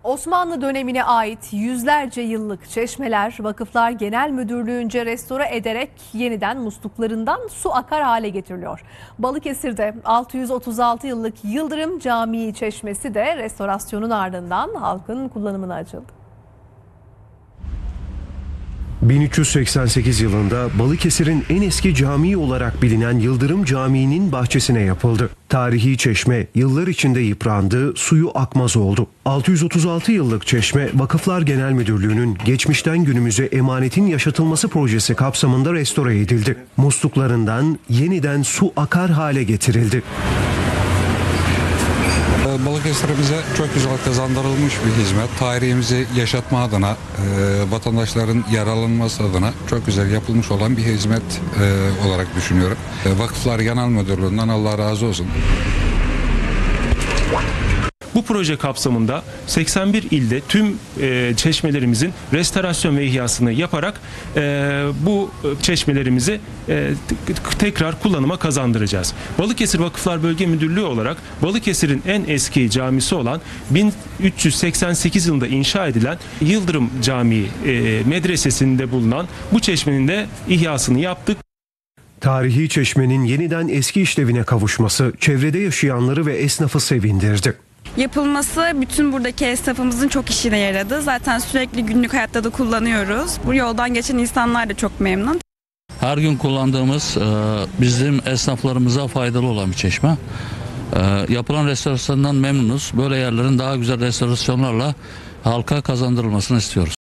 Osmanlı dönemine ait yüzlerce yıllık çeşmeler Vakıflar Genel Müdürlüğü'nce restore ederek yeniden musluklarından su akar hale getiriliyor. Balıkesir'de 636 yıllık Yıldırım Camii çeşmesi de restorasyonun ardından halkın kullanımına açıldı. 1388 yılında Balıkesir'in en eski camii olarak bilinen Yıldırım Camii'nin bahçesine yapıldı. Tarihi çeşme yıllar içinde yıprandı, suyu akmaz oldu. 636 yıllık çeşme Vakıflar Genel Müdürlüğü'nün geçmişten günümüze emanetin yaşatılması projesi kapsamında restore edildi. Musluklarından yeniden su akar hale getirildi. Balıkesir'imize çok güzel kazandırılmış bir hizmet. Tarihimizi yaşatma adına, vatandaşların yararlanması adına çok güzel yapılmış olan bir hizmet olarak düşünüyorum. Vakıflar Genel Müdürlüğü'nden Allah razı olsun. Bu proje kapsamında 81 ilde tüm çeşmelerimizin restorasyon ve ihyasını yaparak bu çeşmelerimizi tekrar kullanıma kazandıracağız. Balıkesir Vakıflar Bölge Müdürlüğü olarak Balıkesir'in en eski camisi olan 1388 yılında inşa edilen Yıldırım Camii medresesinde bulunan bu çeşmenin de ihyasını yaptık. Tarihi çeşmenin yeniden eski işlevine kavuşması çevrede yaşayanları ve esnafı sevindirdi. Yapılması bütün buradaki esnafımızın çok işine yaradı. Zaten sürekli günlük hayatta da kullanıyoruz. Bu yoldan geçen insanlar da çok memnun. Her gün kullandığımız bizim esnaflarımıza faydalı olan bir çeşme. Yapılan restorasyondan memnunuz. Böyle yerlerin daha güzel restorasyonlarla halka kazandırılmasını istiyoruz.